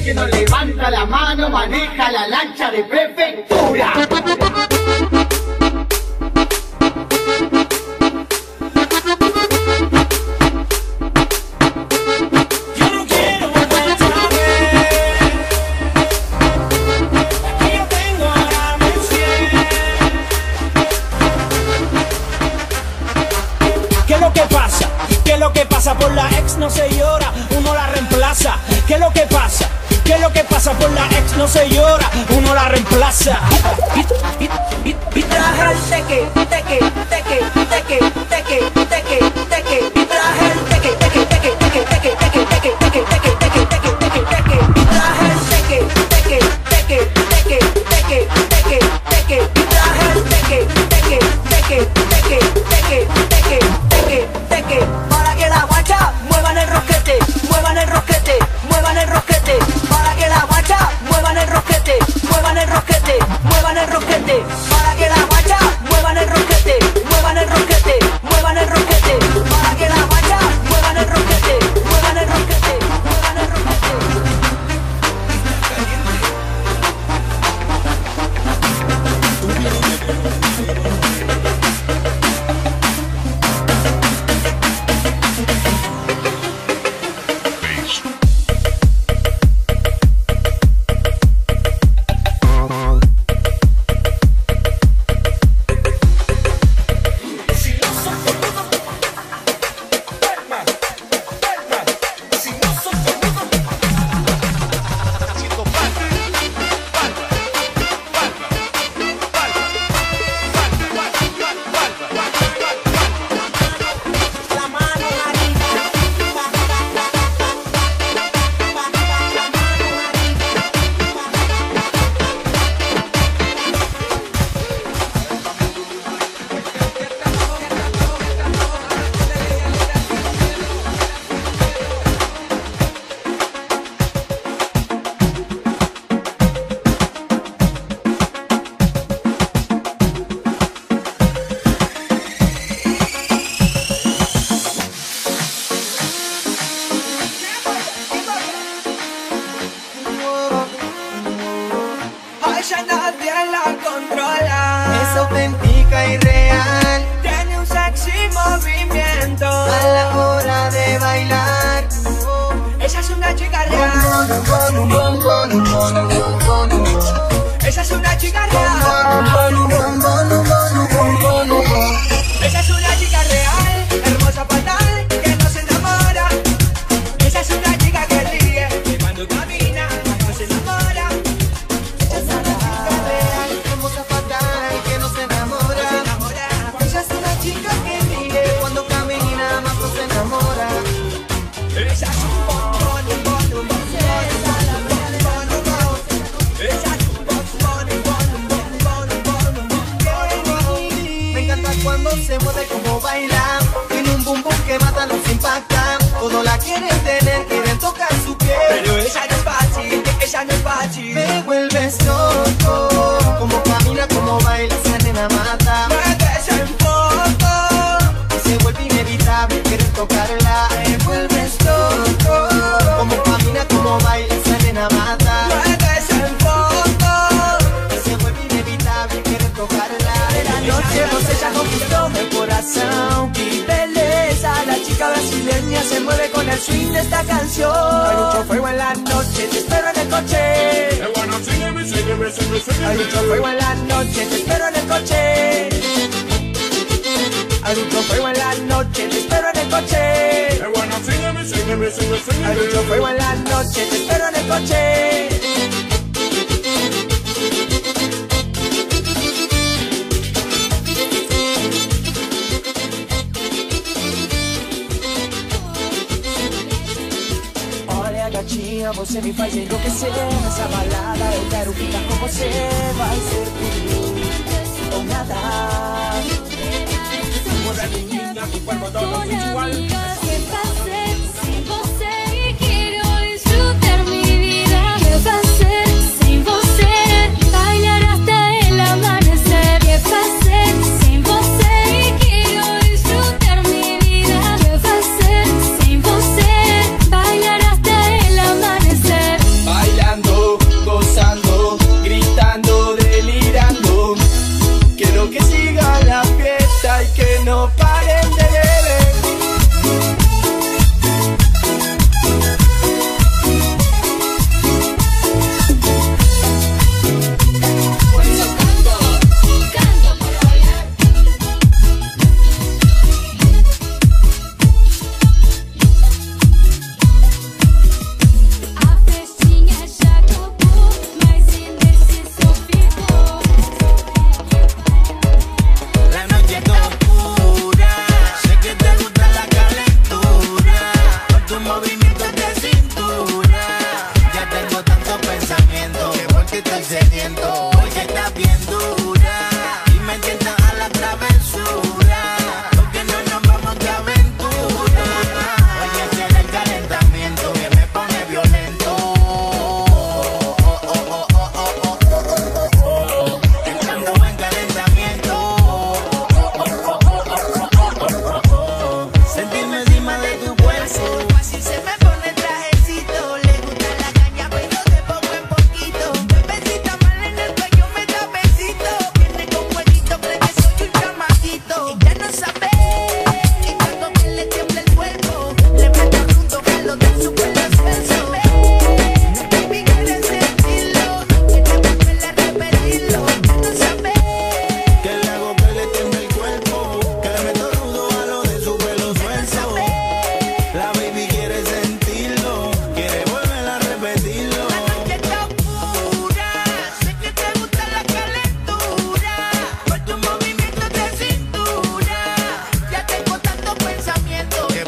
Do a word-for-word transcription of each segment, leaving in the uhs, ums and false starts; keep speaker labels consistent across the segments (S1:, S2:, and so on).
S1: que no levanta la mano maneja la lancha de prefectura.
S2: Por la ex no se llora, uno la reemplaza. ¿Qué es lo que pasa? ¿Qué es lo que pasa? Por la ex no se llora, uno la reemplaza. Y traje el teque, teque, teque, teque, teque, teque, teque. Y traje el teque, teque, teque, teque, teque, teque, teque, teque, teque, teque, teque, teque, teque. Y traje el teque, teque, teque, teque, teque, teque, teque. Y traje el teque, teque, teque, teque, teque, teque, teque, teque. Para que la guacha muevan el rosquete, muevan el rosquete, muevan el rosquete. Para que la guacha muevan el rosquete, muevan el rosquete, muevan el rosquete. Para que la guacha muevan el rosquete, muevan el rosquete, muevan el rosquete. Para que la guacha muevan el rosquete, muevan el rosquete, muevan el rosquete.
S3: Ya nadie la controla.
S4: Es auténtica y real.
S3: Tiene un sexy movimiento
S4: A la hora de bailar.
S3: Ella es una chica real. Ella es una chica real. Ella es una chica real, hermosa fatal, que no se enamora. Ella es una chica que ríe, que cuando camina no se enamora.
S4: Ella es una chica real, hermosa fatal, que no se enamora. Ella es una chica que ríe, cuando camina más no se enamora.
S3: Ella es un bombón, un bombón, un bombón. Ella es un bombón, un bombón, un bombón, un bombón.
S4: Me encanta cuando se mueve como baila. Tiene un bum bum que mata, nos impacta. Todo la quieren tener, quieren tocar su piel.
S3: Pero ella no es fácil, ella no es fácil.
S4: Me vuelves loco. Como camina, como baila, esa nena mata.
S3: Mueves en foto.
S4: Y se vuelve inevitable querer tocarla. Me vuelves loco. Como camina, como baila, esa nena mata.
S3: Mueves en foto.
S4: Y se vuelve inevitable querer tocarla.
S3: De la noche ella conquistó mi corazón. ¡Qué belleza! La chica brasileña se mueve con el swing de esta canción. Hay mucho fuego en la noche, te espero en el coche. Hay mucho fuego en la noche, te espero en el coche. Hay mucho fuego en la noche, te espero en el coche. Hay mucho fuego en la noche, te espero en el coche. Olha gatinha, você me faz enlouquecer. Nessa balada eu quero ficar com você. Vai ser tudo ou nada. Mueve menina, tu cuerpo todo sensual.
S5: ¿Qué va a ser sin você? Quiero disfrutar mi vida. ¿Qué va a ser sin você? Bailar hasta el amanecer. ¿Qué va a ser sin você? Quiero disfrutar mi vida. ¿Qué va a ser sin você? Bailar hasta el amanecer.
S3: Baila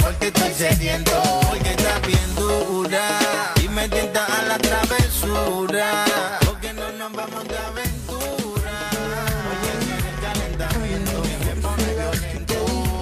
S6: porque estoy sediento, porque estás bien dura y me tienta a la travesura, porque no nos vamos de aventura. Oye, el calentamiento me pone violento.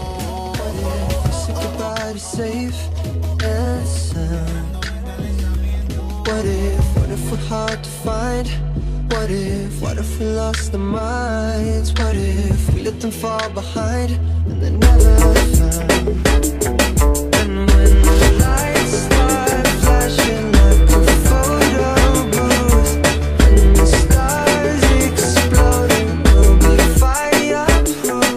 S4: Safe and sound. What if, what if we're hard to find? What if, what if we lost our minds? What if we let them fall behind and they're never found? And when the lights start flashing like a photo booth and the stars exploding, we'll be fireproof.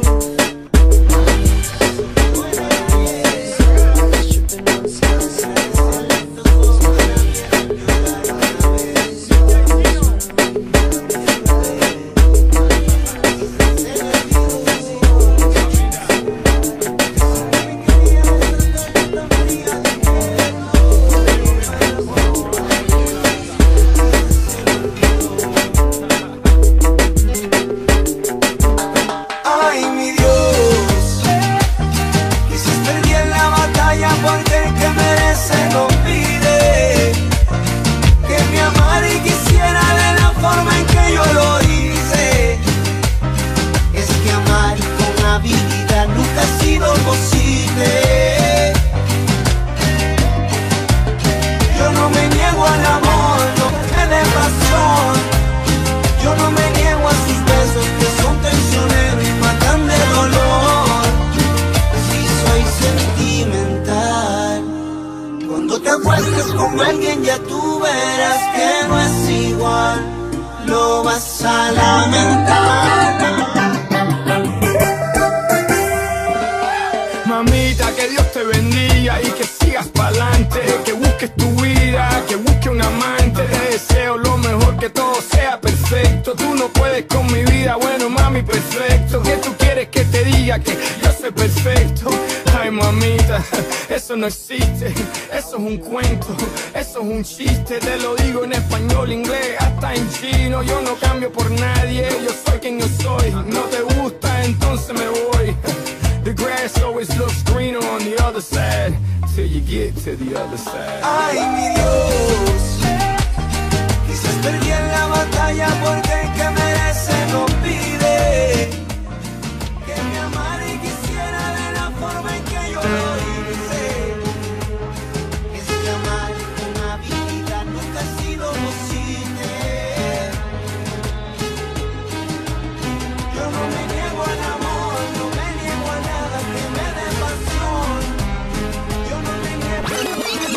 S3: Con alguien ya tú verás que no es igual, lo vas a lamentar.
S7: Mamita, que Dios te bendiga y que sigas pa'lante, que busques tu vida, que busques un amante. Te deseo lo mejor, que todo sea perfecto. Tú no puedes con mi vida, bueno mami, perfecto. ¿Qué tú quieres que te diga? Que yo soy perfecto. Ay mamita, eso no existe, eso es un cuento, eso es un chiste. Te lo digo en español, inglés, hasta en chino. Yo no cambio por nadie, yo soy quien yo soy. No te gusta, entonces me voy. The grass always looks greener on the other side, till you get to the other side.
S3: Ay mi Dios, quizás perdí en la batalla porque el que merece no pide. Que me amara y quisiera de la forma en que yo lo hice. Es que amar una vida nunca ha sido posible. Yo no me niego al amor, no me niego a nada que me dé pasión. Yo no me niego a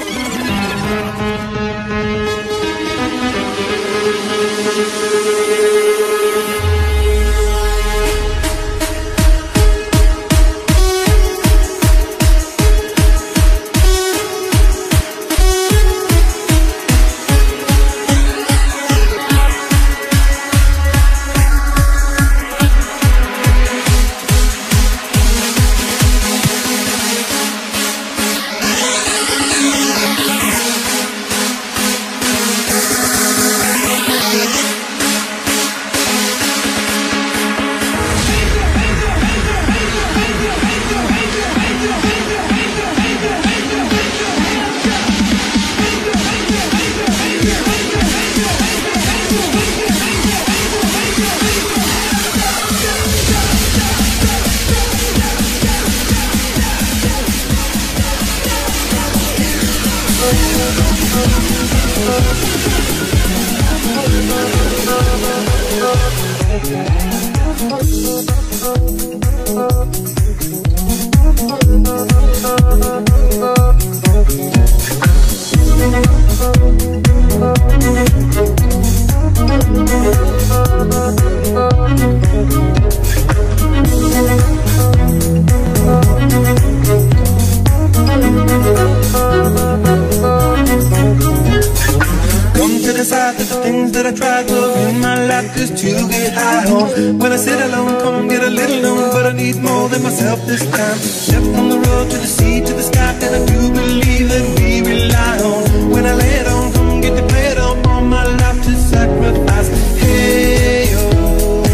S4: decide that the things that I tried to in my life just to get high on. When I sit alone, come and get a little known, but I need more than myself this time. Step from the road to the sea to the sky, and I do believe that we rely on. When I lay it on, come and get the play it on, all my life to sacrifice. Hey, oh,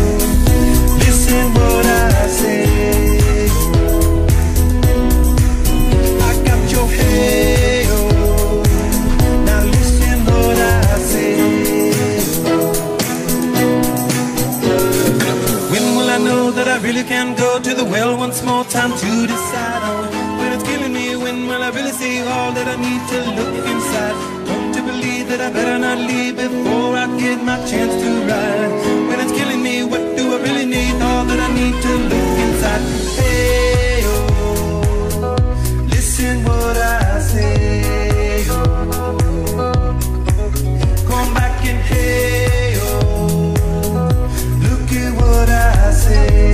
S4: listen what I say. I
S3: all that I need to look inside. Come to believe that I better not leave before I get my chance to ride. When it's killing me, what do I really need? All that I need to look inside. Hey, oh, listen what I say. Oh, come back and hey, oh, look at what I say.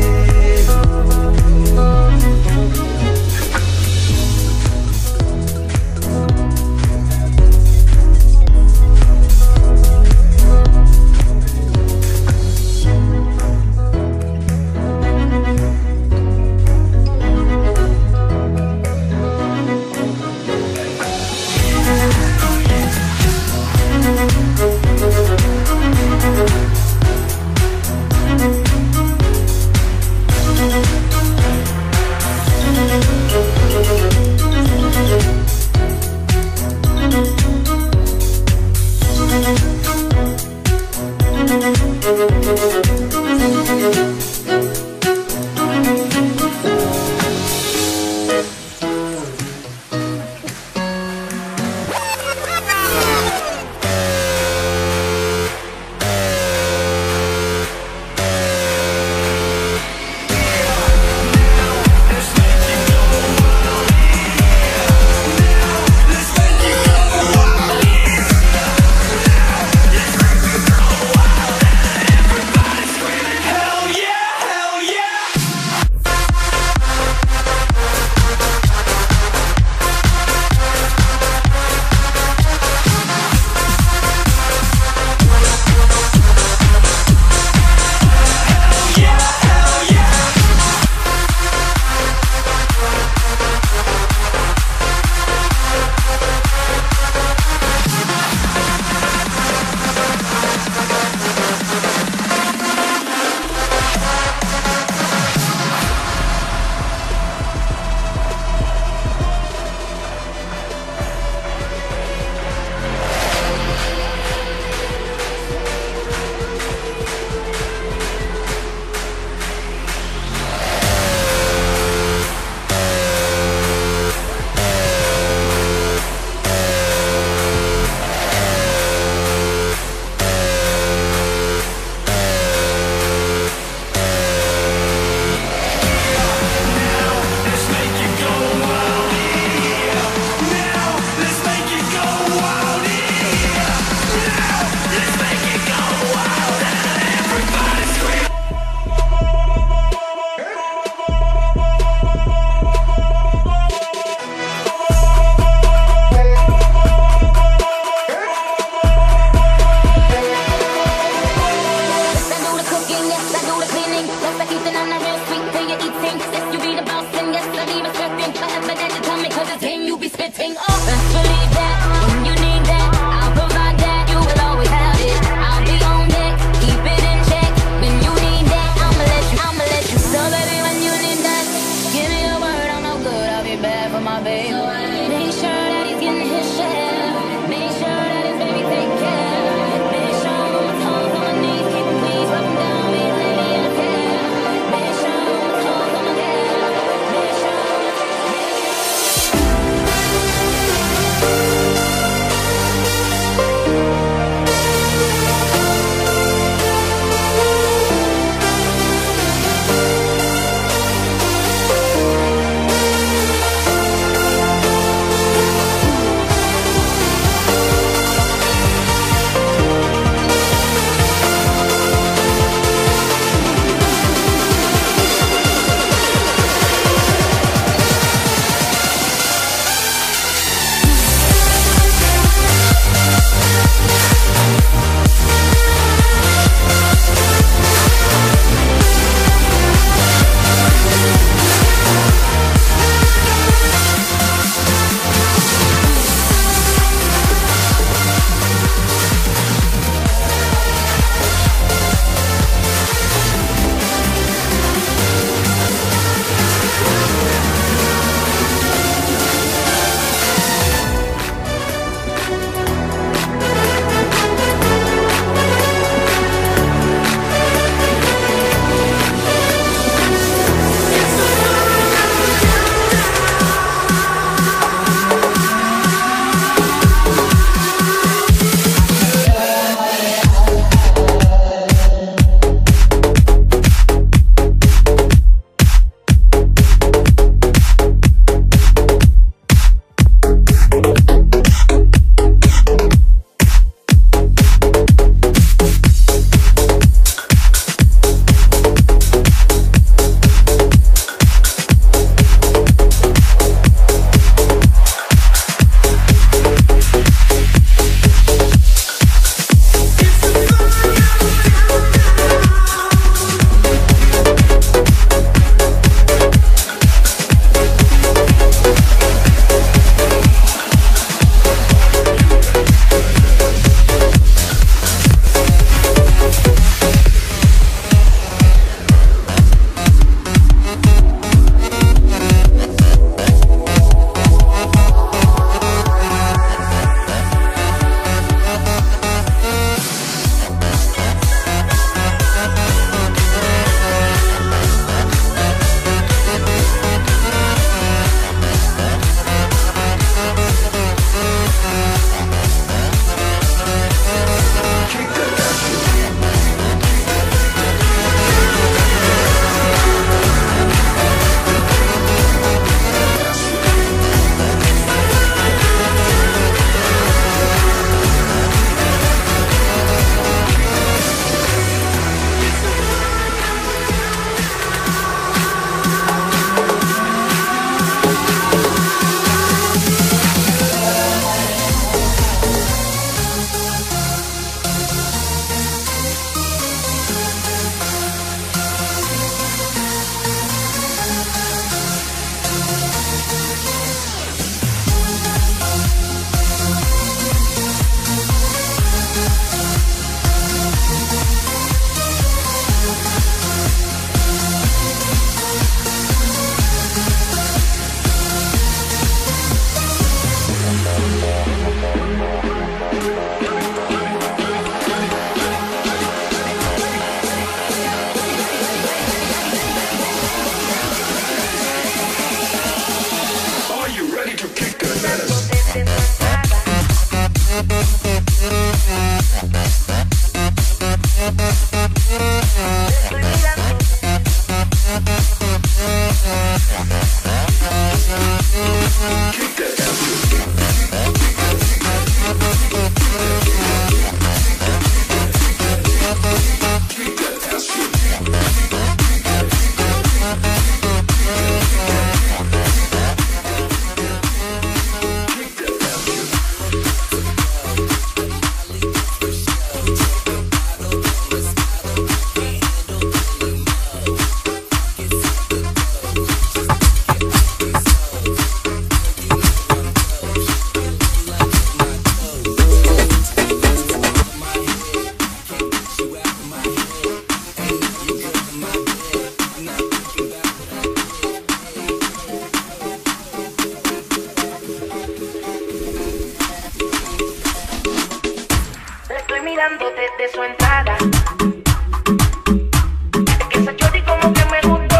S8: mirando desde su entrada. Es que esa shorty como que me gustó.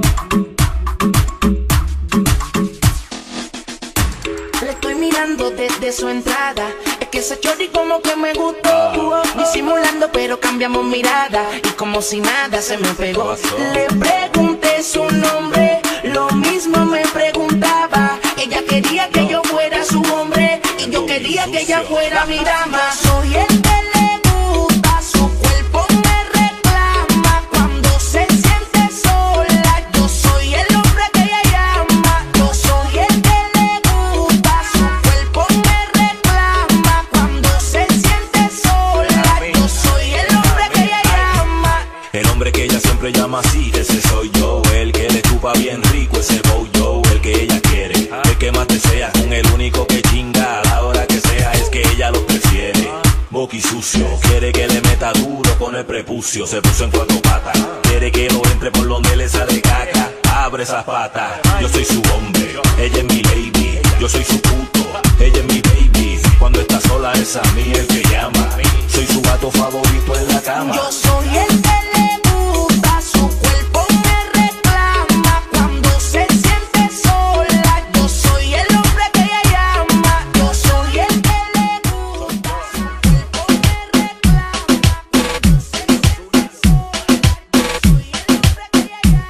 S8: Le estoy mirando desde su entrada. Es que esa shorty como que me gustó. Disimulando pero cambiamos mirada. Y como si nada se me pegó. Le pregunté su nombre. Lo mismo me preguntaba. Ella quería que yo fuera su hombre. Y yo quería que ella fuera mi dama. Soy el que le gusta, su cuerpo me reclama. Cuando se siente sola, yo soy el hombre que ella llama. Yo soy el que le gusta, su cuerpo me reclama. Cuando se siente sola, yo soy el hombre que ella llama.
S9: El hombre que ella siempre llama así, ese soy yo. El que le chupa bien rico, ese bow yo. El que ella quiere, el que más desea. Con el único que chinga a la hora que sea, es que ella lo prefiere. Boqui sucio, quiere que le meta duro con el prepucio. Se puso en cuatro patas, quiere que lo entre por donde le sale caca. Abre esas patas, yo soy su hombre, ella es mi lady. Yo soy su puto, ella es mi baby. Cuando está sola es a mí el que llama. Soy su gato favorito en la cama.
S8: Yo soy el que le gusta, su cuerpo me reclama. Cuando se siente sola, yo soy el hombre que ella llama. Yo soy el que le gusta, su cuerpo me reclama. Cuando se siente sola, yo soy el hombre que ella llama.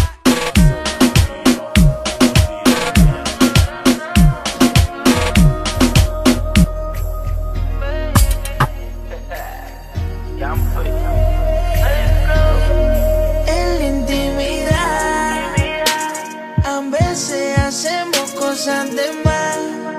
S8: En la intimidad, a veces hacemos cosas de más.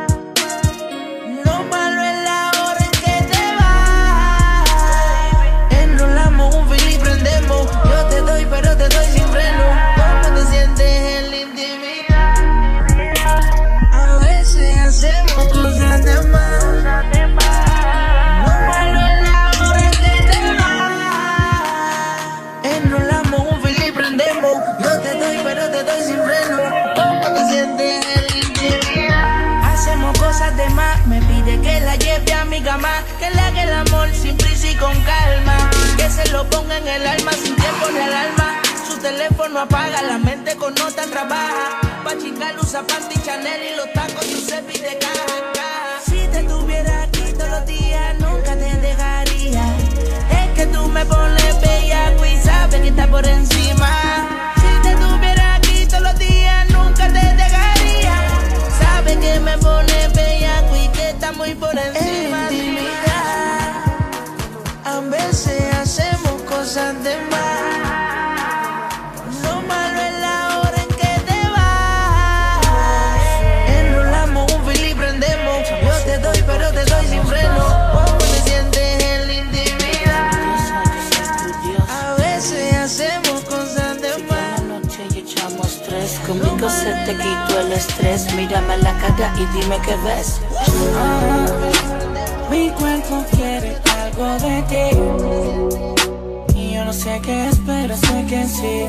S8: Lo malo es la hora en que te vas. Enrolamos un fil y prendemos. Yo te doy, pero te doy sin freno. ¿Cómo te sientes en la intimidad? A veces hacemos cosas de más. Lo malo es la hora en que te vas. Enrolamos un fil y prendemos. Yo te doy, pero te doy sin freno. ¿Cómo te sientes en la intimidad? Hacemos cosas de más. Me pide que la lleve a mi cama. Que le haga el amor sin prisa y con calma. Que se lo ponga en el alma sin tiempo ni alarma. Su teléfono apaga, la mente con nota trabaja. Pa' chingar usa panty Chanel y los tacos Giuseppe de caja en caja. Si te tuviera aquí todos los días, nunca te dejaría. Es que tú me pones bellaco y sabes que está por encima. Si te tuviera aquí todos los días, nunca te dejaría. Sabes que me pones bellaco y que está muy por encima. En intimidad, a veces hacemos cosas de más. Lo malo es la hora en que te vas. Enrolamos un fil y prendemos. Yo te doy, pero te doy sin freno. ¿Cómo te sientes en la intimidad? A veces hacemos cosas de más.
S10: La noche y echamos tres. Conmigo se te quitó el estrés. Mírame a la cara y dime qué ves. Ah, mi cuerpo quiere algo de ti. Y yo no sé qué es, pero sé que sí.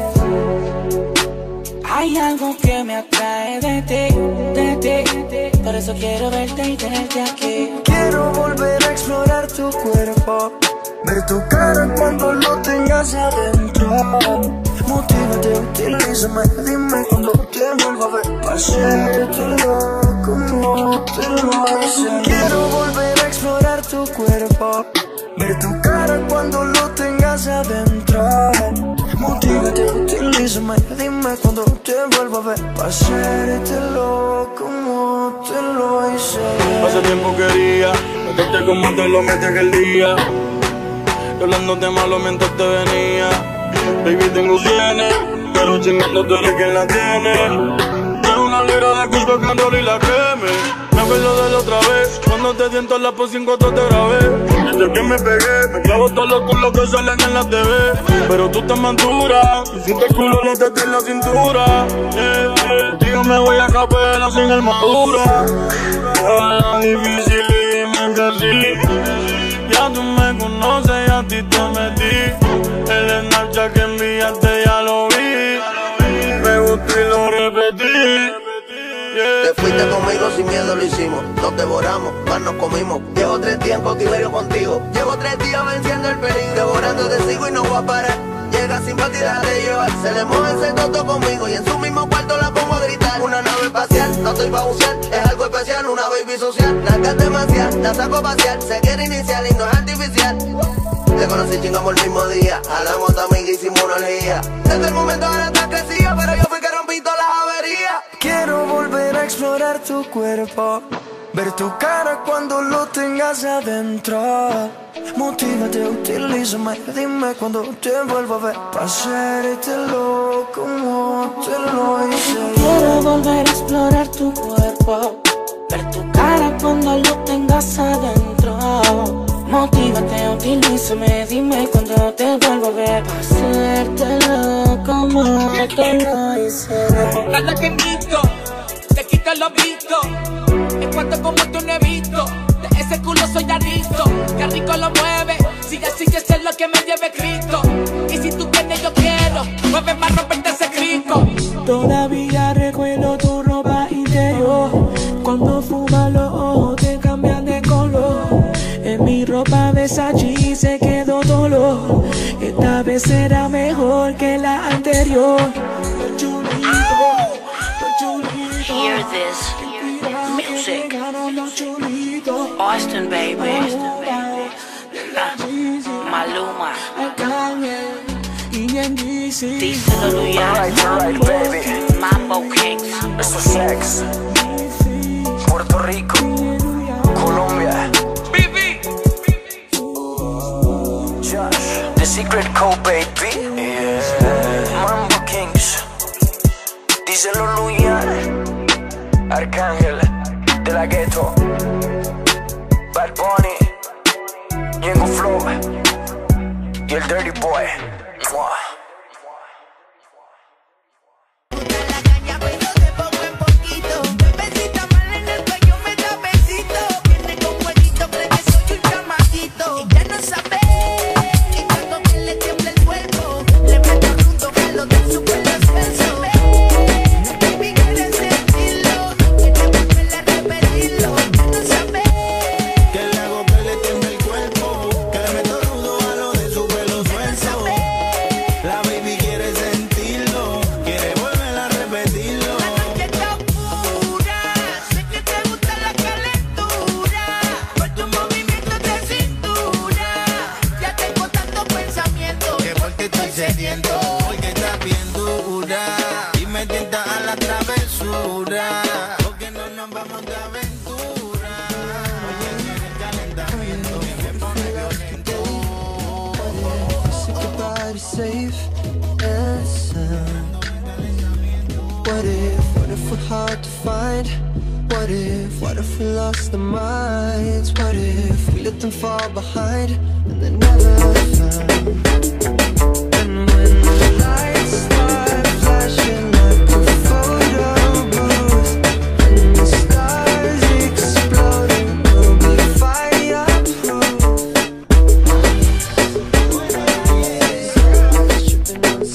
S10: Hay algo que me atrae de ti, de ti. Por eso quiero verte y tenerte aquí.
S3: Quiero volver a explorar tu cuerpo, ver tu cara cuando lo tengas adentro. Motívate, utilízame, dime cuando te vuelvo a ver. Pa' hacértelo como te lo hice. Quiero volver a explorar tu cuerpo, ver tu cara cuando lo tengas adentro. Motívate, utilízame, dime cuando te vuelvo a ver. Pa' hacértelo como te lo hice.
S11: Hace tiempo quería meterte como te lo metí aquel día. Y hablándote malo mientras te venía. Baby, tengo cienes, pero chingando tú eres quien la tiene. Es una libra de Cusco Candor y la queme. Me acuerdo de la otra vez, cuando te siento en la pos cinco te grabé. Desde que me pegué, me clavo todos los culos que salen en la T V. Pero tú te manturas, y si te culo no te en la cintura. Yeah, yeah. Digo me voy a capela sin armadura. Era difícil y dime que sí. Ya tú me conoces y a ti te metí. El Snapchat que enviaste ya lo vi. Me gustó y lo repetí. Yeah.
S12: Te fuiste Viniste conmigo, sin miedo lo hicimos. Nos devoramos, más nos comimos. Llevo tres días en cautiverio contigo. Llevo tres días venciendo el peligro. Devorando te sigo y no voy a parar. Llega sin partida de llevar. Se le moja ese toto conmigo y en su mismo cuarto la pongo a gritar. Una nave espacial, no estoy pa' bucear. Es algo especial, una baby social. Nalgas demasiado, la saco pasear. Se quiere iniciar y no es artificial. Te conocí, chingamos el mismo día. Hablamos de amiga, hicimos una orgía. Desde el momento ahora estás crecida, pero yo fui que rompí todas las averías.
S3: Quiero volver a explorar tu cuerpo, ver tu cara cuando lo tengas adentro. Motívate, utilízame, dime cuando te vuelvo a ver. Pa' hacértelo como te lo hice.
S10: Quiero volver a explorar tu cuerpo, ver tu cara cuando lo tengas adentro. Motívate, utilízame, dime cuando te vuelvo a ver. Pa' hacértelo como te lo hice.
S2: Dale que invito, te quito lo visto. En cuanto como tú no he visto, de ese culo soy adicto. Que rico lo mueve, sigue así que es lo que me lleve Cristo. Y si tú vienes yo quiero, mueve más romperte ese crico.
S13: Todavía recuerdo tu ropa interior. Cuando fumas los ojos te cambian de color. En mi ropa Versace se quedó dolor. Esta vez será mejor que la anterior.
S10: Hear this music, Austin baby, Maluma, díselo Luyan, Mambo Kings.
S3: Eso es sex. Puerto Rico, Colombia. Josh, The Secret Code, baby. Yeah. Mambo Kings. Díselo Luyan. Arcángel de la Ghetto, Bad Bunny, Ñengo Flow y el Dirty Boy. Mua.
S6: Porque estás bien dura y me tienta a la travesura. Porque no nos vamos de aventura. Oye, el calentamiento me pone violento.
S4: Set your body safe and sound. What if, what if we're hard to find? What if, what if we lost our minds? What if we let them fall behind and they're never found? And when the lights start flashing like a photo booth and the stars exploding, we'll be fireproof. Tripping on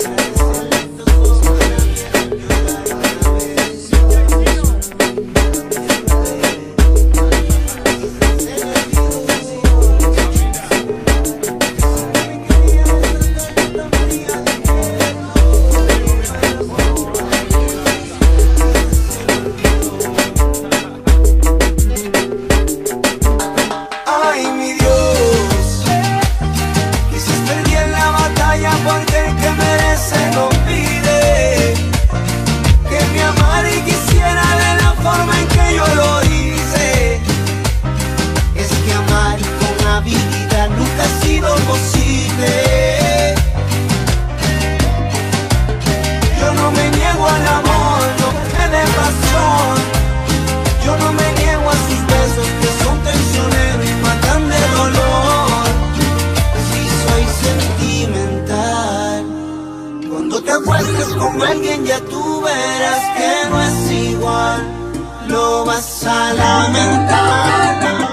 S3: con alguien ya tú verás que no es igual, lo vas a lamentar.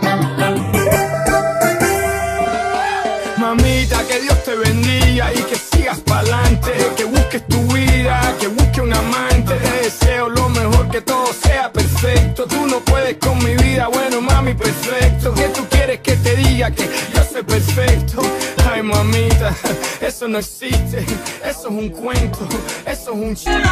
S7: Mamita, que Dios te bendiga y que sigas pa'lante, que busques tu vida, que busques un amante. Te deseo lo mejor, que todo sea perfecto. Tú no puedes con mi vida, bueno mami, perfecto. ¿Qué tú quieres que te diga? Que yo soy perfecto. Ay mamita, eso no existe. Eso es un cuento, eso es un chiste.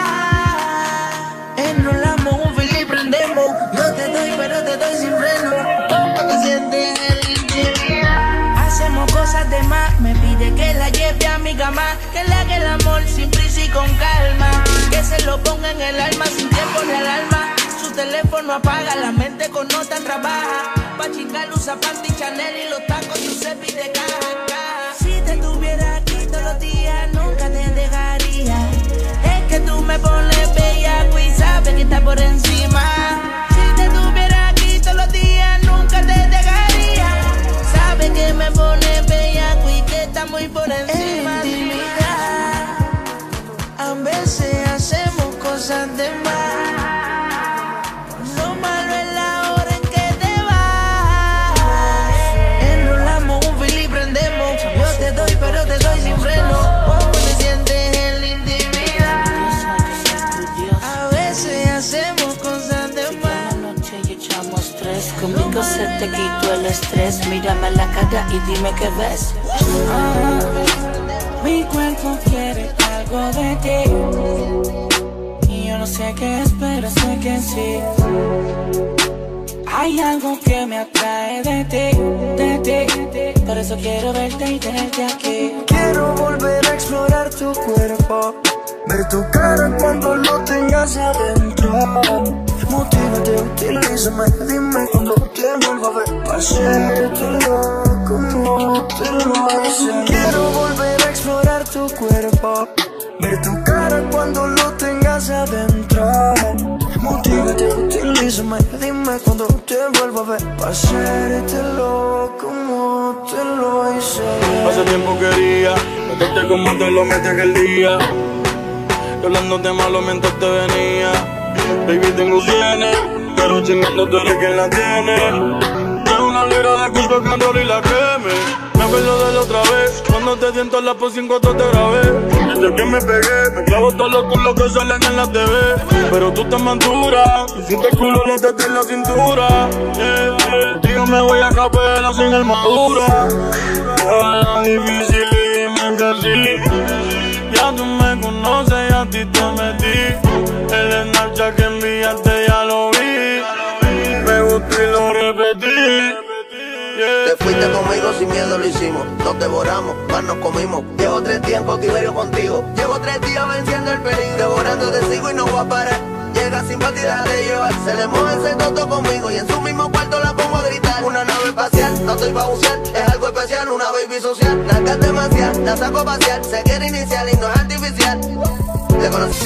S8: Enrolamos un fil y prendemos. Yo te doy, pero te doy sin freno. Te sientes el intimidad. Hacemos cosas de más. Me pide que la lleve a mi cama. Que le haga el amor sin prisa y con calma. Que se lo ponga en el alma sin tiempo ni alarma. Su teléfono apaga, la mente con nota trabaja. Pa' chingar usa panty Chanel y los tacos Giuseppe de caja, caja. Si te tuviera aquí todos los días, nunca te dejaría. Es que tú me pones bellaco y sabes que está por encima. Si te tuviera aquí todos los días, nunca te dejaría. Sabes que me pones bellaco y que está muy por encima. Intimidad, a veces hacemos cosas de más. Lo malo es la hora en que te vas. Enrolamos un fil y prendemos. Yo te doy, pero te doy sin freno. Oh, te sientes en la intimidad. A veces hacemos cosas de más.
S10: La noche y echamos tres. Conmigo se te quitó el estrés. Mírame a la cara y dime qué ves.
S13: Ah, mi cuerpo quiere algo de ti. Y yo no sé qué es, pero sé que sí. Hay algo que me atrae de ti, de ti. Por eso quiero verte y tenerte aquí.
S4: Quiero volver a explorar tu cuerpo, ver tu cara cuando lo tengas adentro. Motívate, utilízame, dime cuando te vuelva a ver. Pa' hacértelo como te lo hice. Quiero volver a explorar tu cuerpo, ver tu cara cuando lo tengas adentro. Motívate, utilízame, dime cuando te vuelva a ver. Pa' hacértelo como te lo hice.
S11: Hace tiempo quería meterte como te lo metí aquel día. Yo hablándote malo mientras te venía. Baby, tengo cienes, pero chingando tú eres quien la tiene. Es una libra de Cusco Candor y la queme. Me acuerdo de la otra vez, cuando te siento en la pos cinco te grabé. Desde que me pegué, me clavo todos los culos que salen en la T V. Pero tú te manturas, y si te culo no te en la cintura. Yeah, yeah. Digo me voy a capela sin armadura. Era difícil y dime que sí. Ya tú me conoces y a ti te metí. El Snapchat que enviaste ya lo vi. Me gustó y lo repetí. Yeah.
S12: Te fuiste conmigo sin miedo, lo hicimos. Nos devoramos, más nos comimos. Llevo tres días en cautiverio contigo. Llevo tres días venciendo el peligro. Devorando te sigo y no voy a parar. Llega sin partida de llevar. Se le moja ese toto conmigo y en su mismo cuarto la pongo a gritar. Una nave espacial, no estoy pa' bucear. Es algo especial, una baby social. Nalgas demasiado, la saco a pasear. Se quiere iniciar y no es artificial. Le conocí.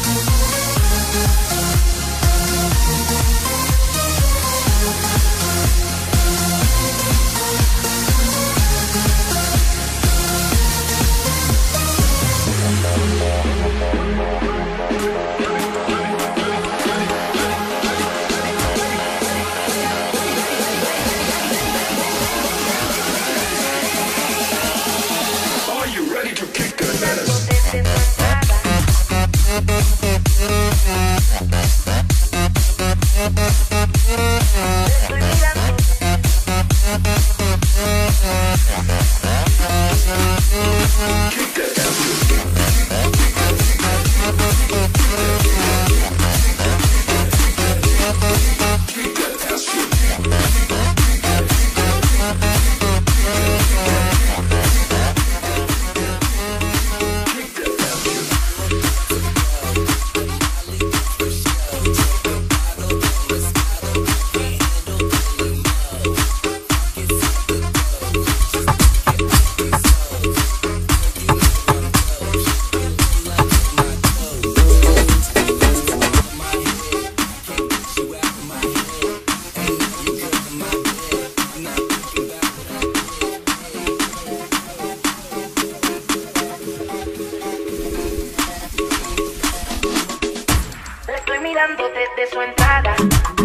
S8: mirando desde su entrada.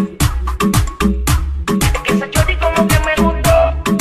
S8: Es que esa shorty como que me gustó.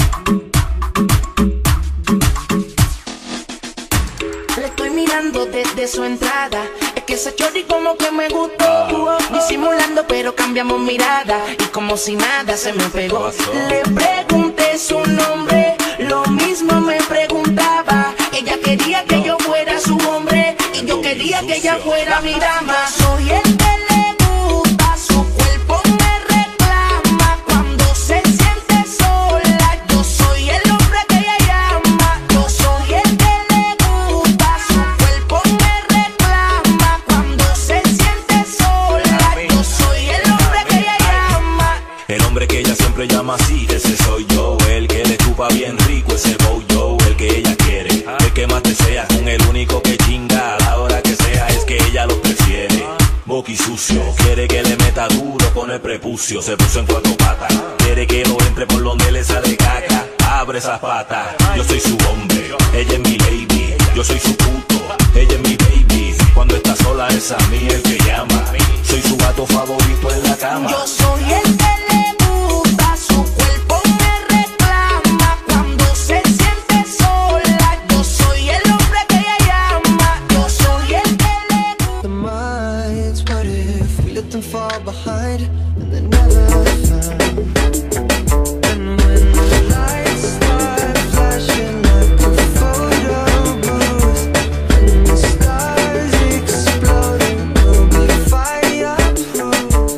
S8: Le estoy mirando desde su entrada. Es que esa shorty como que me gustó. Disimulando pero
S10: pero cambiamos mirada y como si nada se me pegó. Le pregunté su nombre, lo mismo me preguntaba. Ella quería que yo fuera su hombre y yo quería que ella fuera mi dama. Soy el que le gusta, su cuerpo me reclama cuando se siente sola. Yo soy el hombre que ella llama. Yo soy el que le gusta, su cuerpo me reclama cuando se siente sola. Yo soy el hombre que ella llama.
S9: El hombre que ella siempre llama así, ese soy yo. El que le chupa bien rico ese bow yo. El que ella quiere, el que más desea, con el único que chinga a la hora que sea, es que ella lo prefiere. Boqui sucio, quiere que le meta duro con el prepucio. Se puso en cuatro patas, quiere que lo entre por donde le sale caca. Abre esas patas, yo soy su hombre, ella es mi lady. Yo soy su puto, ella es mi baby. Cuando está sola es a mí el que llama. Soy su gato favorito en la cama.
S10: Yo soy el que le gusta, su cuerpo me reclama cuando se siente sola. Yo soy el hombre que ella llama. Yo soy el que le gusta.
S4: The minds, what if we let them fall behind and they're never found? And when the lights start flashing like a photo booth and the stars exploding, we'll be fireproof.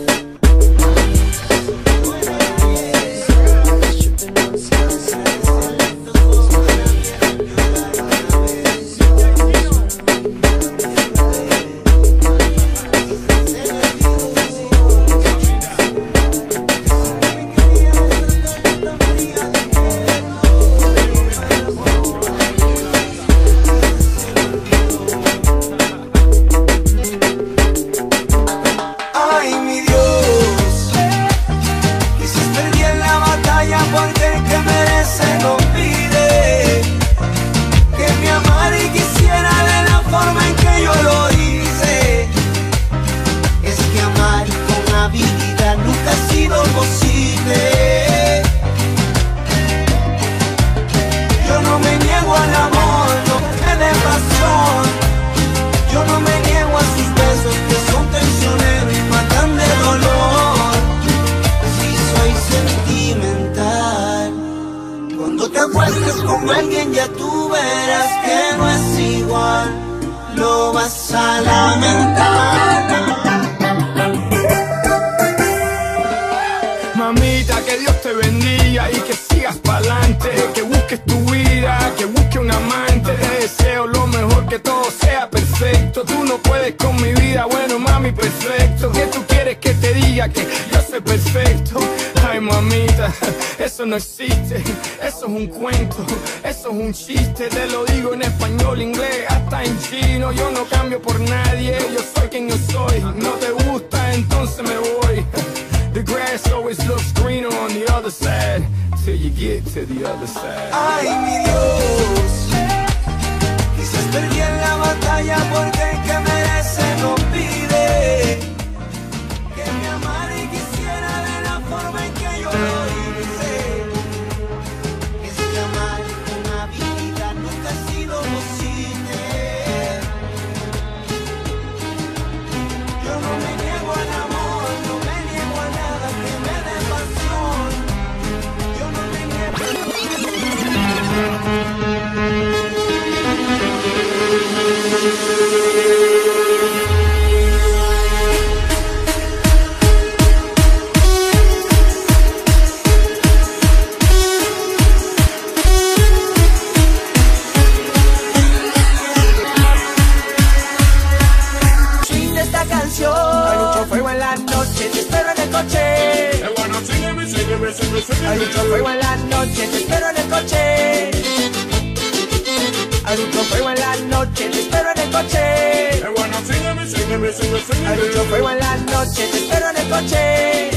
S3: Ay, mi Dios, quizás perdí en la batalla porque el que merece no pide que me amara y quisiera de la forma en que yo lo hice.
S1: Es que amar con habilidad nunca ha sido posible.
S3: Yo no me niego al amor, no me dé pasión. Yo no me niego a sus besos que son traicioneros y matan de dolor.
S1: Si soy sentimental, cuando te acuestes con alguien ya tú verás que no es igual. Lo vas a lamentar.
S7: Mamita, que Dios te bendiga y que sigas pa'lante, que busques tu vida, que busques un amante. Te deseo lo mejor, que todo sea perfecto. Tú no puedes con mi vida, bueno mami, perfecto. ¿Qué tú quieres que te diga? Que yo soy perfecto. Ay mamita, eso no existe, eso es un cuento, eso es un chiste. Te lo digo en español, inglés, hasta en chino. Yo no cambio por nadie, yo soy quien yo soy. No te gusta, entonces me voy. The grass always looks greener on the other side, till you get to the other side.
S3: Ay, mi Dios, quizás perdí en la batalla porque el que merece no pide que me amara y quisiera de la forma en que yo lo hice.
S1: Es que amar con habilidad nunca ha sido posible.
S3: Yo no me niego al amor, no me niego a nada que me dé pasión. Yo no me niego.
S10: Swing de esta canción. Hay mucho fuego en la noche, te espero en el coche. Hay mucho fuego en la noche, te espero en el coche. Hay mucho fuego en la noche, te espero en el coche. Hay mucho fuego en la noche, te espero en el coche.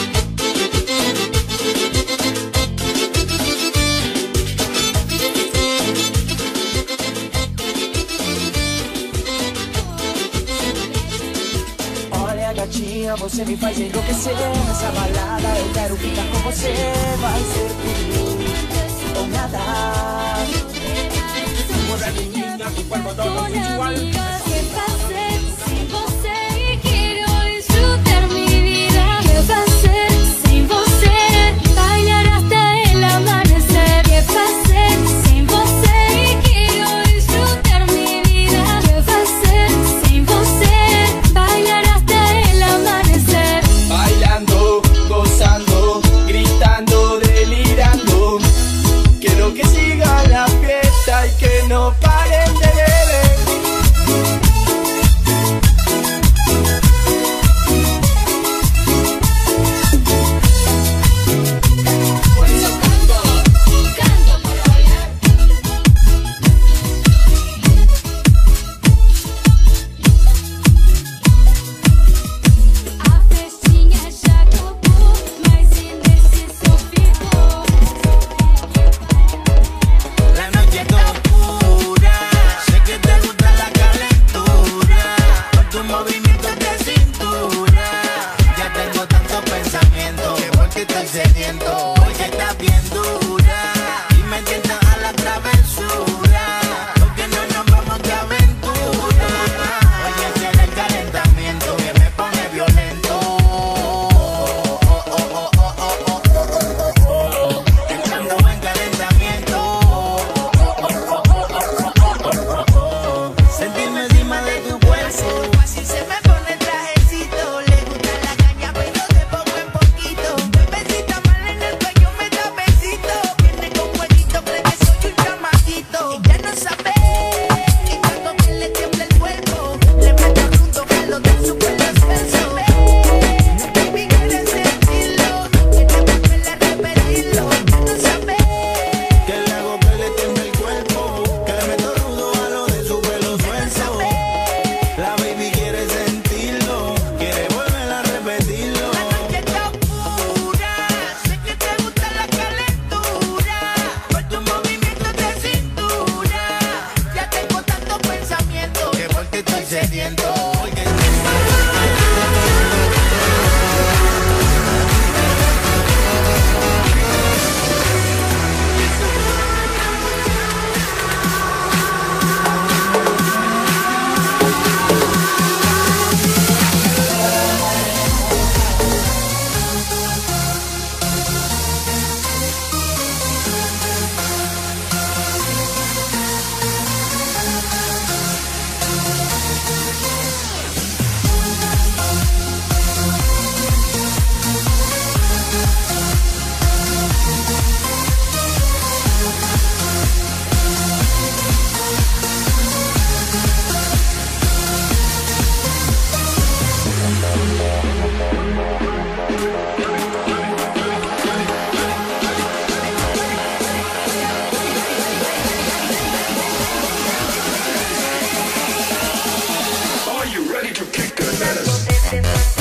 S10: Olha gatinha, você me faz enlouquecer nessa balada. Eu quero ficar com você, vai ser tudo ou nada.
S5: ¿Qué va a ser sin você? Y quiero disfrutar mi vida.
S6: estoy sediento. Porque estás bien dura y me tientas a la travesura. Porque no nos vamos de aventura. Oye, ese es el calentamiento que me pone violento. Entrando en calentamiento. Sentirme encima de tu cuerpo.
S8: Así se me pone el trajecito. Le gusta la caña, pero de poco en poquito. Bebecita mal en el cuello, me da besito. Viene con jueguito, cree que soy un chamaquito. Ella no sabe que cuando que le tiembla el cuerpo, le mete rudo que lo da su pelo esfuerzo. Baby, quiere sentirlo, quiere volver a repetirlo. Ella no sabe
S6: Que le hago que le tiemble el cuerpo, que le meto rudo a lo de su pelo suelto. La baby quiere sentirlo, quiere volver a repetirlo.
S8: la noche está oscura. Sé que te gusta la calentura. Por tus movimientos de cintura. Ya tengo tantos pensamientos.
S6: Que porque estoy sediento. Porque
S7: Are you ready to kick the ass?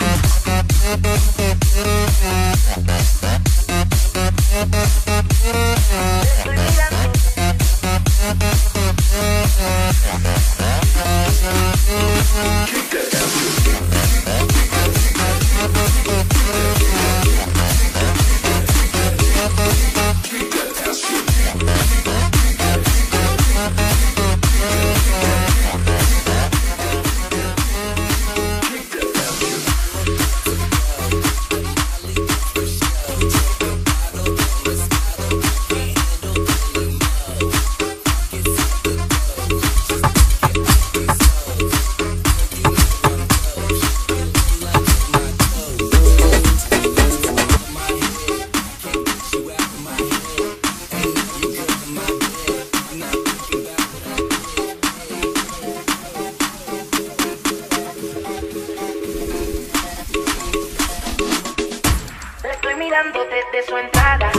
S8: Le estoy mirando desde su entrada.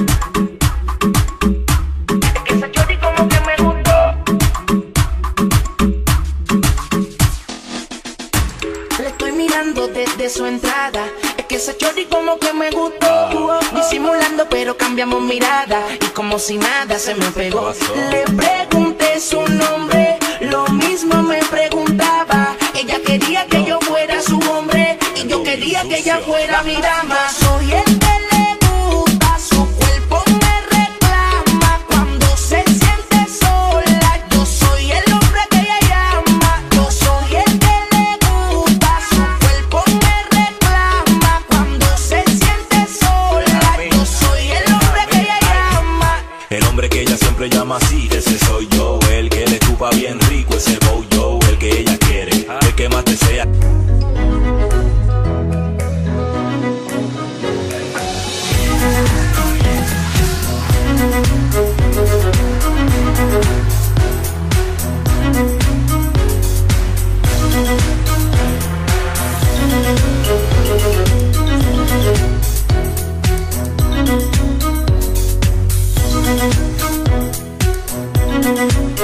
S8: Es que esa chori como que me gustó. Le estoy mirando desde su entrada. Es que esa chori como que me gustó. Disimulando pero cambiamos mirada. Y como si nada se me pegó. Le pregunté su nombre. Lo mismo me preguntaba. Ella quería que yo fuera su hombre. Y yo quería que ella fuera mi dama. Soy el que le gusta, su cuerpo me reclama. Cuando se siente sola, yo soy el hombre que ella llama. Yo soy el que le gusta, su cuerpo me reclama. Cuando se siente sola, yo soy el hombre que ella llama.
S9: El hombre que ella siempre llama así, ese soy yo. El que le chupa bien rico ese bow yo. El que ella quiere, el que más desea.
S5: Thank you.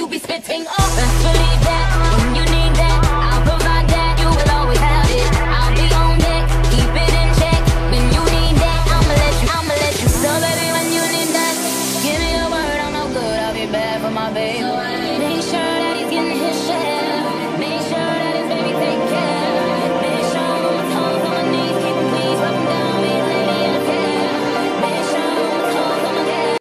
S5: you be spitting up. Best believe that when you need that, I'll provide that. You will always have it. I'll be on deck, keep it in check. When you need that, I'ma let you, I'ma let you. So baby, when you need that, give me a word, I'm no good. I'll be bad for my baby.